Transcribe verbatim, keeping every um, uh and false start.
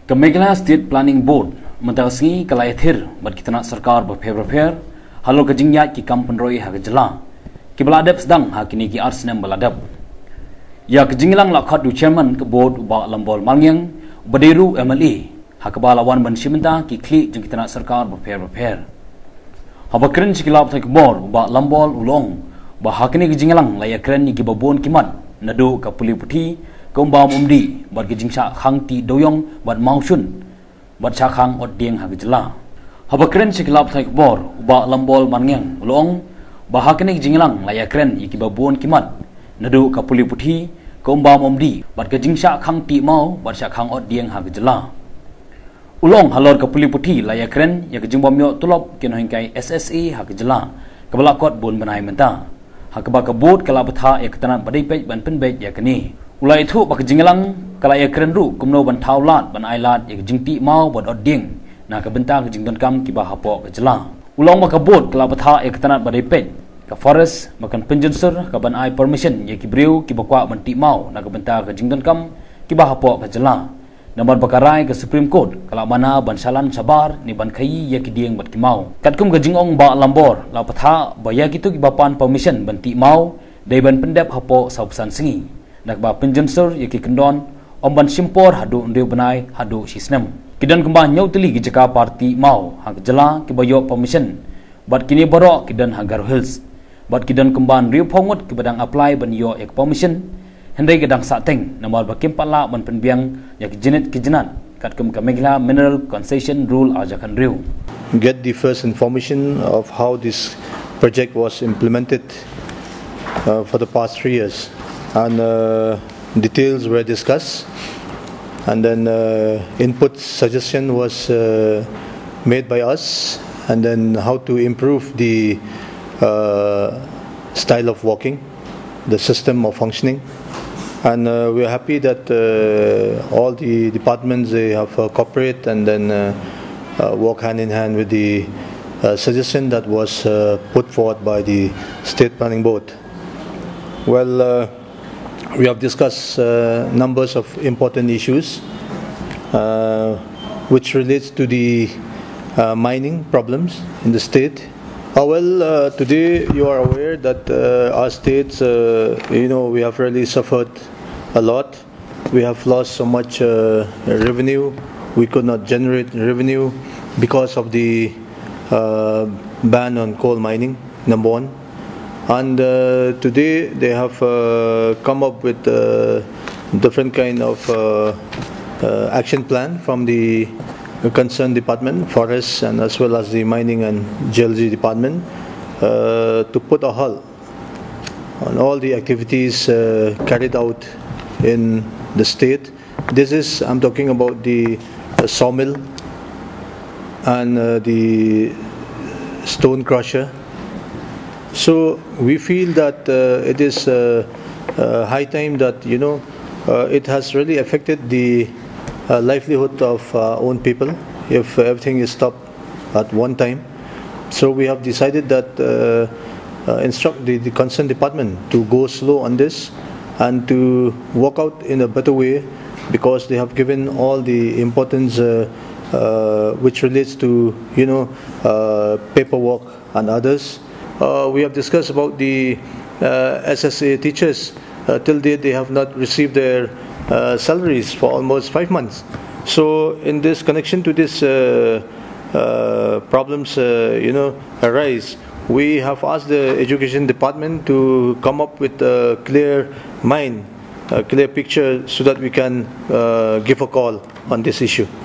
Meghalaya State Planning Board mendatangi kalayathir berkitana sarkar berfer-fer halol kejingyat ki kampen roi ha kejela ki beladap sedang ha kini ki arsenam beladap ya kejinglang lakhat du chairman ke board uba lambol malngyang badiru M L A ha kebalawan ban simenta ki kli jengkitana sarkar berfer-fer ha bakren sikilap thai board uba lambol ulong ba ha kini kejinglang layakren ni ki babon kimat nadu ka puli puthi Kumbam umdi buat kejingsa khang ti doyong buat mausun buat sakhang ot dieng ha gejela habakren sikilap thai bor uba lambol manngeng ulong bahakene kejinglang layakren iki babon kimat nadu kapuli puthi kumbam umdi buat kejingsa khang ti mau buat sakhang ot dieng ha gejela ulong halor kapuli puthi layakren ya kejingbam yo tulop kenohingkai S S A ha gejela kebalakot bun benai menta ha kebakabut kala betha ya ketanan badai pej ban penbej ya kini ulai itu bak jinglang kala ya keren ru kumno ban taulat ban ailat ya jingti mau ban oding na ka benta ka jingdon kam ki ba hapo ka jela ulong bak bot kala batha ya ketanat badai pet ka forest makan penjensur ka ban ai permission ya ki briu ki bakwa ban ti mau na ka benta ka jingdon kam ki ba hapo ka jela nambar bakarai ka supreme court kala mana ban salan sabar ni ban khai ya ki dieng bat ki mau katkum ka jingong ba lambor la batha ba ya kitu ki bapan permission ban ti mau dai ban pendep hapo sausan singi nak ba penjensur yaki kendon omban simpor hadu ndeu benai hadu sisnem kidan kembah nyau teli ki jaka parti mau ha jela ki bayo permission bat kini borok kidan hagar hills bat kidan kemban riu phongot ki badang apply ban yo ek permission hendai gedang sateng namar ba kimpala ban penbiang yaki jenet ki jenat kat kem ka Meghalaya mineral concession rule ajakan riu get the first information of how this project was implemented uh, for the past three years. And uh, details were discussed, and then uh, input suggestion was uh, made by us, and then how to improve the uh, style of walking, the system of functioning, and uh, we are happy that uh, all the departments they have uh, cooperate and then uh, uh, work hand in hand with the uh, suggestion that was uh, put forward by the State Planning Board. Well. Uh, We have discussed uh, numbers of important issues uh, which relates to the uh, mining problems in the state. Uh, well, uh, today you are aware that uh, our states, uh, you know, we have really suffered a lot. We have lost so much uh, revenue. We could not generate revenue because of the uh, ban on coal mining, number one. And uh, today they have uh, come up with uh, different kind of uh, uh, action plan from the concerned department, forests, and as well as the mining and geology department uh, to put a halt on all the activities uh, carried out in the state. This is, I'm talking about the uh, sawmill and uh, the stone crusher. So we feel that uh, it is uh, uh, high time that you know uh, it has really affected the uh, livelihood of our own people if everything is stopped at one time. So we have decided that uh, uh, instruct the, the concerned department to go slow on this and to work out in a better way because they have given all the importance uh, uh, which relates to you know uh, paperwork and others. Uh, we have discussed about the uh, S S A teachers. Uh, till date, they have not received their uh, salaries for almost five months. So, in this connection to this uh, uh, problems, uh, you know, arise, we have asked the education department to come up with a clear mind, a clear picture, so that we can uh, give a call on this issue.